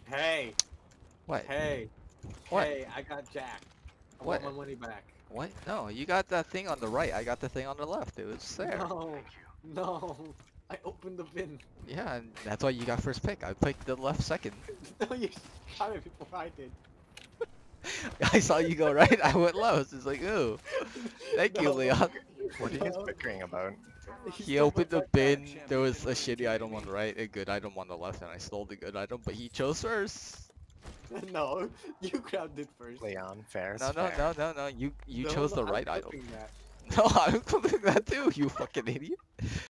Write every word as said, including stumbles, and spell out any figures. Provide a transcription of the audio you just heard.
Hey, What? hey, What? hey, I got jacked. I What? want my money back. What? No, you got that thing on the right. I got the thing on the left. It was there. No, no, I opened the bin. Yeah, and that's why you got first pick. I picked the left second. No, you shot it before I did. I saw you go right. I went left. It's like, ooh. Thank you, No, Leon. What are you guys no. bickering about? He He stole my opened the backpack. bin. There was a shitty item on the right, a good item on the left, and I stole the good item. But he chose first. No, you grabbed it first. Leon, fair is No, no, fair. no, no, no. You you No, chose no, the I'm right item. flipping that. No, I'm clipping that too. You fucking idiot.